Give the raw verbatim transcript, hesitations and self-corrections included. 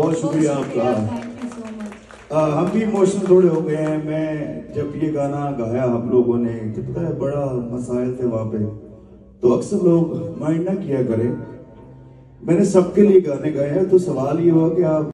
बहुत शुक्रिया आपका। Thank you so much. आ, हम भी इमोशनल थोड़े हो गए हैं। मैं जब ये गाना गाया आप लोगों ने, तो पता है बड़ा मसाइल थे वहां पे, तो अक्सर लोग माइंड ना किया करें। मैंने सबके लिए गाने गाए हैं, तो सवाल ये हुआ कि आप